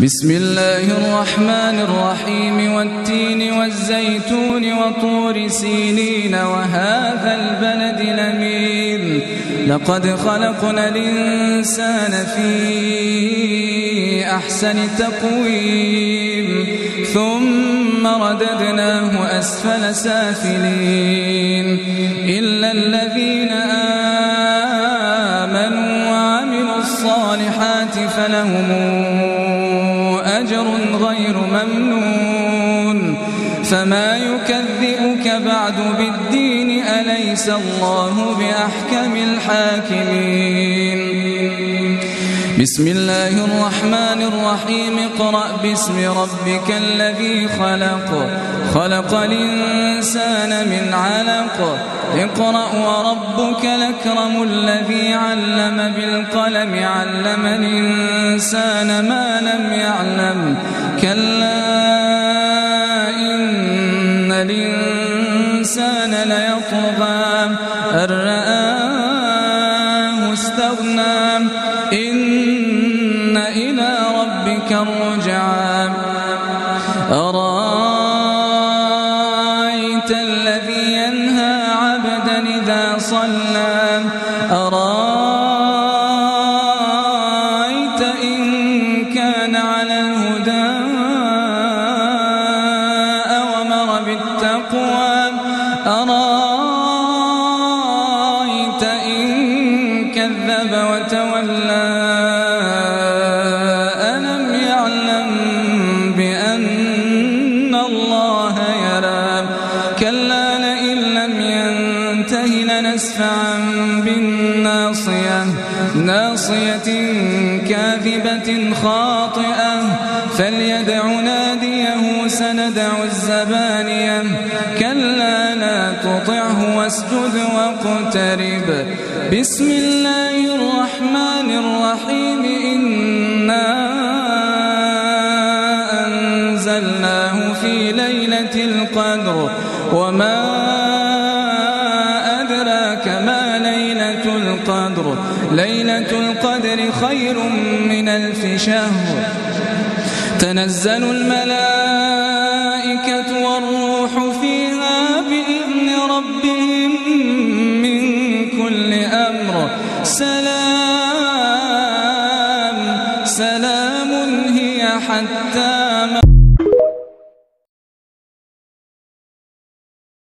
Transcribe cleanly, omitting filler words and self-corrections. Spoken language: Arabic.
بسم الله الرحمن الرحيم والتين والزيتون وطور سينين وهذا البلد الأمين لقد خلقنا الإنسان في أحسن تقويم ثم رددناه أسفل سافلين إلا الذين آمنوا وعملوا الصالحات فلهم أجر غير ممنون فما يكذبك بعد بالدين أليس الله بأحكم الحاكمين بسم الله الرحمن الرحيم اقرأ باسم ربك الذي خلق خلق الإنسان من علق اقرأ وربك الأكرم الذي علم بالقلم علم الإنسان ما لم يعلم كلا إن الإنسان ليطغى أن رآه استغنى إن إلى ربك الرجعى أرأيت الذي ينهى عبدا إذا صلى أرأيت إن كان على الهدى أومر بالتقوى أرأيت إن كذب وتولى ألم يعلم بأن الله يرى كلا لئن لم ينته لنسفعا بالناصية ناصية كاذبة خاطئة فليدع ناديه سندع الزبانية كلا لا تطعه واسجد واقترب بسم الله الرحمن الرحيم إنا أنزلناه في ليلة القدر وما أدراك ما ليلة القدر ليلة القدر خير من 1000 شهر تنزل الملائكة والروح فيها بإذن ربهم من كل أمر سلام هي حتى